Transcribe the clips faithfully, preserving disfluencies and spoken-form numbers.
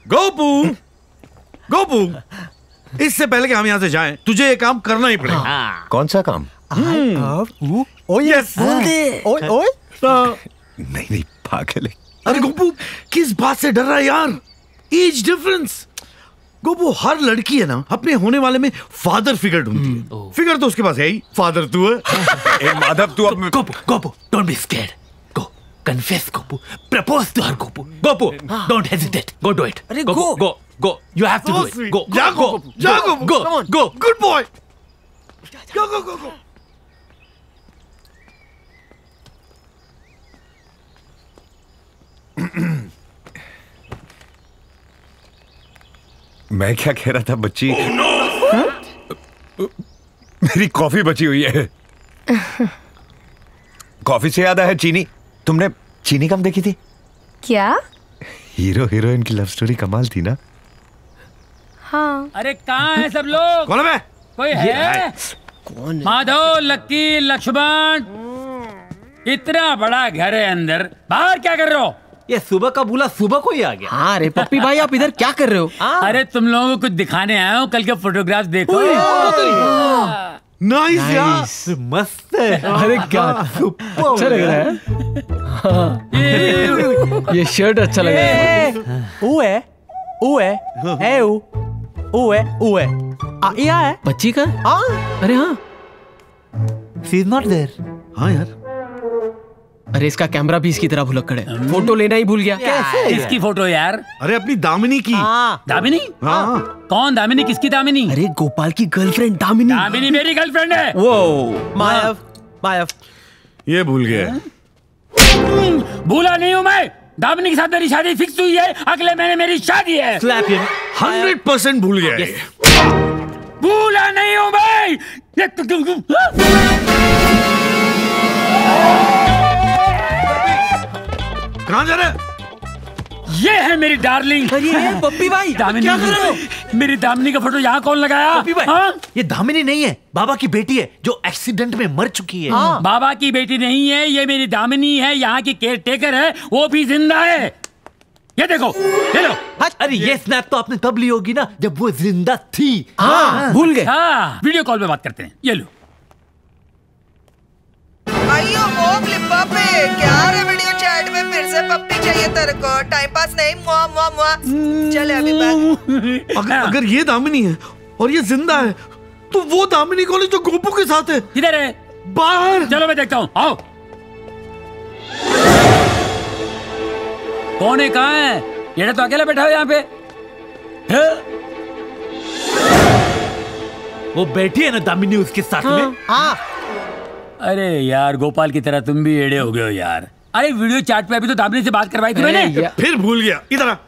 गोपू, गोपू, इससे पहले कि हम यहाँ से जाएं, तुझे ये काम करना ही पड़ेगा। कौन सा काम? यस, ओए ओए नहीं नहीं पागल है। अरे गोपू, किस बात से डर रहा है यार? Age difference. गोपू, हर लड़की है ना अपने होने वाले में फादर फिगर ढूंढती है। फिगर तो उसके पास है ही, फादर तू है। ए माधव तू अब Gopu, Gopu, don't be scared. Go, confess Gopu, propose to her Gopu. Gopu, don't hesitate, go do it. अरे go, go. Go, go, you have to do it. Go, जा go, गोपू, जा go, Gopu, go, come on, go. good boy, go go go go। मैं क्या कह रहा था बच्ची? oh, no! मेरी कॉफी बची हुई है। कॉफी से याद आया, चीनी। तुमने चीनी कम देखी थी क्या? हीरो हीरोइन की लव स्टोरी कमाल थी ना? हाँ। अरे कहाँ है सब लोग? कौन है? कोई है? कौन है? माधव, लक्की, लक्ष्मण, इतना बड़ा घर है अंदर, बाहर क्या कर रहे हो? ये सुबह का बुला सुबह को ही आ गया। हाँ रे पप्पी भाई, आप इधर क्या कर रहे हो? अरे तुम लोगों को कुछ दिखाने आया हूँ, कल के फोटोग्राफ देखो। नाइस यार, मस्त है। अरे क्या अच्छा लग रहा है। ये शर्ट अच्छा लग रहा है। ओए ओए है ओ ओए ओए आ ये है बच्ची का? हाँ अरे हाँ, शी इज नॉट देयर। हाँ यार, अरे इसका कैमरा भी इसकी तरह भुलक्कड़ है, फोटो लेना ही भूल गया। किसकी फोटो यार? अरे अपनी दामिनी की। दामिनी? हाँ। कौन दामिनी? किसकी दामिनी? अरे गोपाल की गर्लफ्रेंड दामिनी। दामिनी मेरी गर्लफ्रेंड है। वो मायव मायव ये भूल गया। भूला नहीं हूँ मैं। दामिनी के साथ मेरी शादी फिक्स हुई है, अगले महीने मेरी शादी है। Slap him. हंड्रेड परसेंट भूल गया ये। भूला नहीं हूँ मैं। कहाँ जा रहे हैं? ये है मेरी डार्लिंग। अरे पप्पी भाई, दामिनी, क्या कर रहे हो? मेरी दामिनी का फोटो यहाँ कौन लगाया? पप्पी भाई, हाँ? ये दामिनी नहीं है, बाबा की बेटी है जो एक्सीडेंट में मर चुकी है। हाँ। बाबा की बेटी नहीं है, ये मेरी दामिनी है, यहाँ की केयर टेकर है, वो भी जिंदा है। ये देखो, ये लो। अरे ये स्नैप तो आपने तब ली होगी ना जब वो जिंदा थी। हाँ, भूल गए। हाँ, वीडियो कॉल पे बात करते हैं। ये लो। आइयो वो फ्लिपा पे क्या रे, वीडियो चैट में फिर से पप्पी चाहिए तेरे को? टाइम पास नहीं, मुआ मुआ मुआ। चले अभी बात। अगर, अगर ये दामिनी है और ये जिंदा है, तो वो दामिनी कौन है जो गोपू के साथ है? किधर है? बाहर। चलो मैं देखता हूँ, आओ। कौन है, कहाँ है? ये तो अकेला बैठा हो यहाँ पे। है? वो बैठी है ना दामिनी उसके साथ में। हाँ। अरे यार, गोपाल की तरह तुम भी एड़े हो गए हो यार। अरे वीडियो चैट पे अभी तो दामिनी से बात करवाई थी मैंने। फिर भूल गया। इधर आ।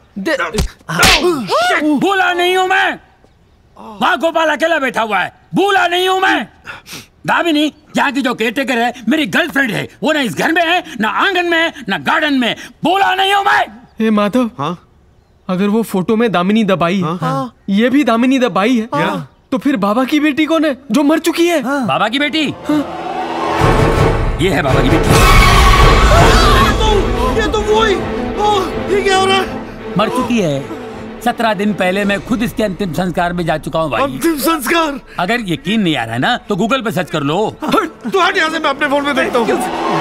भूला नहीं हूँ मैं। वहाँ गोपाल अकेला बैठा हुआ है, भूला नहीं हूँ मैं। दामिनी यहाँ की जो केयरटेकर है मेरी गर्लफ्रेंड है, वो ना इस घर में है, ना आंगन में है, ना गार्डन में। भूला नहीं हूँ मैं। हे माधव, हाँ? अगर वो फोटो में दामिनी दबाई है, हाँ? ये भी दामिनी दबाई है, हाँ? तो फिर बाबा की बेटी कौन है जो मर चुकी है? हाँ? बाबा की बेटी? हाँ? ये है बाबा की बेटी। ये तो, ये तो वो ही। ओह, ये क्या हो रहा है? मर चुकी है। सत्रह दिन पहले मैं खुद इसके अंतिम संस्कार में जा चुका हूँ भाई। अंतिम संस्कार? अगर यकीन नहीं आ रहा है ना तो गूगल पे सर्च कर लो। तू हट यहाँ से, मैं अपने फोन में देखता हूँ।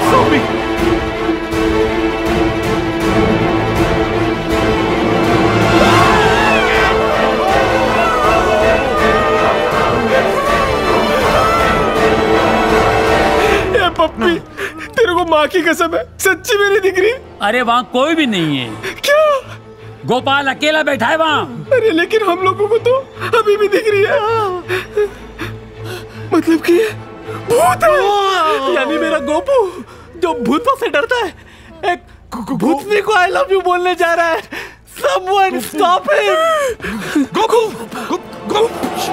पप्पी, तेरे को माँ की कसम है, सच्ची मेरी दिख रही? अरे वहाँ कोई भी नहीं है। क्या? गोपाल अकेला बैठा है वहाँ। अरे लेकिन हम लोगों को तो अभी भी दिख रही है। मतलब कि भूत है। यानी मेरा गोपू जो भूतों से डरता है, एक भूतनी को आई लव यू बोलने जा रहा है। Someone stop him! Gopu, Gopu,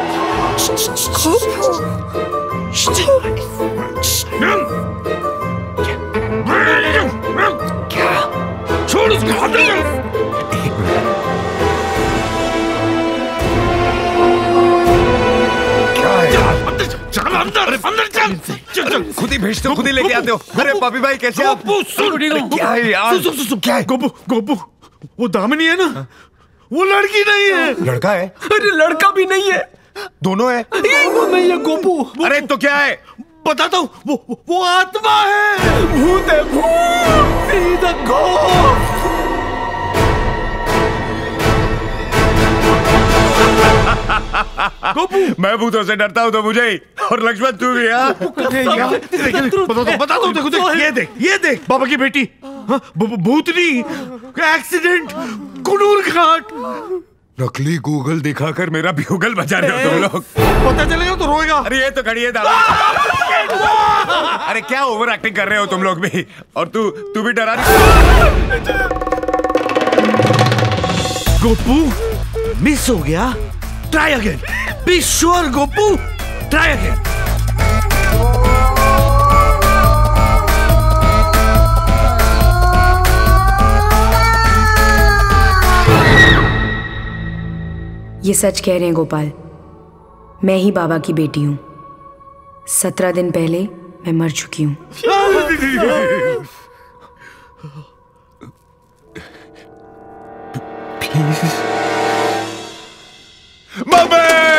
क्या? छोड़ उसको, हट जा। चल अंदर, अंदर चल। चल चल, खुद ही भेजते हो, खुद ही लेके आते हो। अरे पपी भाई कैसे आप? सुन, क्या है यार? सुन, सुन, सुन, क्या है? गोपू, गोपू, वो दामिनी है ना, वो लड़की नहीं है। लड़का है? अरे लड़का भी नहीं है, दोनों है। ये वो नहीं है गोपू। अरे तो क्या है? बताता हूँ, वो वो आत्मा है। भूत है, भूत। सीधा घोस्ट। मैं भूतों से डरता हूँ तो मुझे ही, और लक्ष्मण तू भी। हाँ बता दो बता दो, देखो देख, ये देख ये देख बाबा की बेटी। हाँ, भूतनी एक्सीडेंट कुनूर घाट। नकली गूगल दिखाकर मेरा ब्यूगल बजा रहे हो तुम लोग। पता चलेगा तो रोएगा। अरे ये तो खड़ी है दादा। अरे क्या ओवर एक्टिंग कर रहे हो तुम लोग भी, और तू तू भी डरा रही। गोपू मिस हो गया, try again. Be sure Gopu, try again. ये सच कह रहे हैं गोपाल, मैं ही बाबा की बेटी हूं। सत्रह दिन पहले मैं मर चुकी हूं। प्लीज